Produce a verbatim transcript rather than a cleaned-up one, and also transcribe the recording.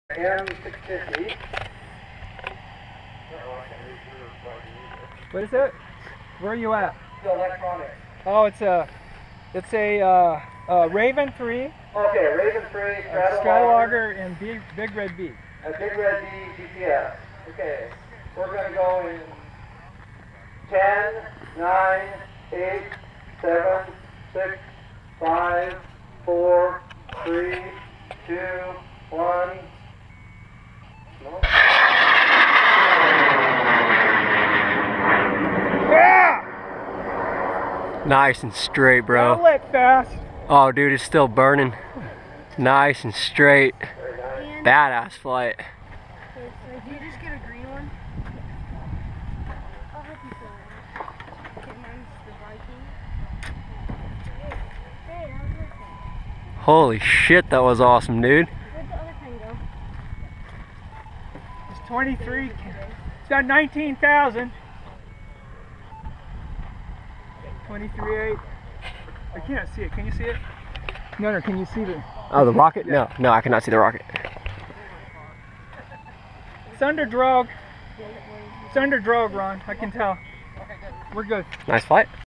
M six fifty. What is it? Where are you at? The electronics. Oh, it's a, it's a, uh, a Raven three. Okay, Raven three, Stratologger, Stratologger and Big, Big Red B. a Big Red B G P S. Okay, we're going to go in ten, nine, eight, seven, six, five, four, three, two, one. No. Yeah! Nice and straight, bro. Don't let fast. Oh, dude, it's still burning. Nice and straight. And Badass flight. did you just get a green one? I'll help you fill it out. Okay, mine's the Viking. Hey, how's your thing? Holy shit, that was awesome, dude. Where'd the other thing go? It's twenty-three. It's got nineteen thousand. twenty-three eight. I can't see it. Can you see it? No, no. Can you see the? Oh, the rocket? No, no, I cannot see the rocket. It's under drogue. It's under drogue, Ron. I can tell. We're good. Nice flight.